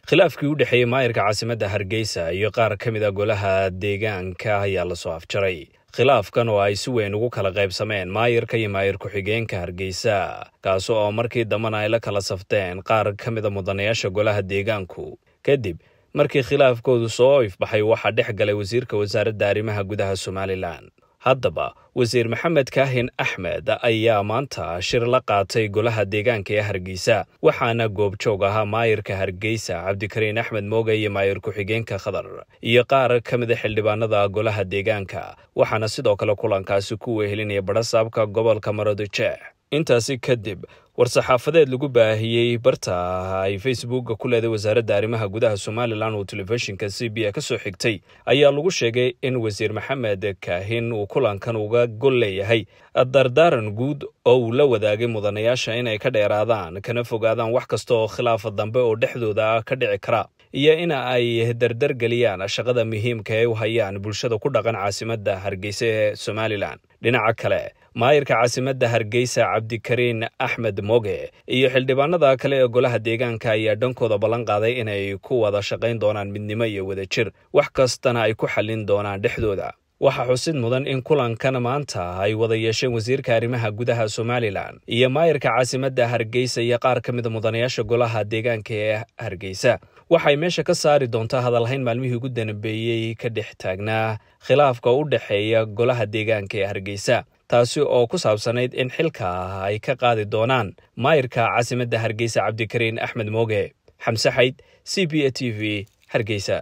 khilaafkii u dhaxeeyay maayirka caasimadda Hargeysa iyo qaar ka mid ah golaha deegaanka ayaa la soo afjaray. khilaafkan oo ay si weyn ugu kala qaybsameen maayirka iyo maayir ku-xigeenka Hargeysa, kaas oo markii dambana ay la kala safteen qaar ka mid ah mudanayaasha golaha deegaanku. kadib markii khilaafkoodu soo ifbaxay waxaa dhex galay wasiirka wasaaradda arrimaha gudaha Somaliland. haddaba wasiir Maxamed Kaahin Axmed ayaa maanta shir la qaatay golaha deegaanka ee Hargeysa, waxaana goobjoog ahaa maayirka Hargeysa Cabdikariin Axmed Mooge iyo maayir ku-xigeenka Khadar iyo qaar ka mid ah xildhibaanada golaha deegaanka, waxaana sidoo kale kulankaasi ku wehelinaya badhasaabka gobolka Maroodijeex. intaasi kadib war-saxaafadeed lagu baahiyey barta ay Facebook ku leedahay wasaaradda arrimaha gudaha Somaliland oo telefishinka CBA ka soo xigtay ayaa lagu sheegay in wasiir Maxamed Kaahin uu kulankan uga gol leeyahay dardaaran guud oo uu la wadaagay mudanayaasha inay ka dheeraadaan kana fogaadaan wax kasta oo khilaaf dambe oo dhexdooda ka dhici kara, iyo in ay dardar geliyaan shaqada muhiimka ee u hayaan bulshada ku dhaqan caasimadda Hargeysa ee Somaliland. dhinaca kale maayirka caasimadda Hargeysa Cabdikariin Axmed Mooge iyo xildhibaanada kale ee golaha deegaanka ayaa dhankooda ballan qaaday inay ku wada shaqayn doonaan midnimo iyo wadajir, wax kastana ay ku xallin doonaan dhexdooda. waxaa xusid mudan in kulankan maanta ay wada yeesheen wasiirka arrimaha gudaha Somaliland iyo maayirka caasimadda Hargeysa iyo qaar ka mid ah mudanayaasha golaha deegaanka ee Hargeysa. waxay meesha ka saari doontaa hadalhayn maalmihii ugu dambeeyey ka dhex taagnaa khilaafka u dhaxeeya golaha deegaanka ee Hargeysa, taasi oo ku saabsanayd in xilka ay ka qaadi doonaan maayirka caasimadda Hargeysa Cabdikariin Axmed Mooge. Xamse Xayd, CBA TV, Hargeysa.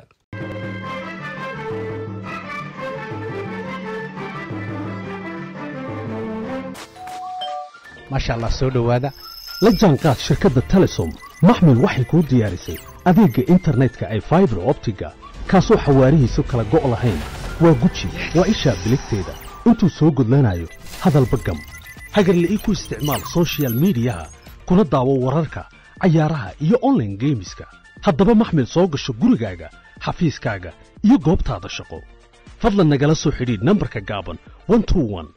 maasha Allah soo dhawaada la jaanqaad shirkadda Telesom. maxmil waxay kuu diyaarisay adeegga internetka ay fiber optiga kaasoo xawaarihiisu kala go' lahayn. waa guji waa isha biligteeda intuu soo gudlanayo hadalba gam hagarla ii ku isticmaal social mediaha kuna daawo wararka cayaaraha iyo online gameska. haddaba maxmil soo gasho gurigaaga xafiiskaaga iyo goobtaada shaqo. fadlan nagala soo xidhiidh nambarka gaaban 121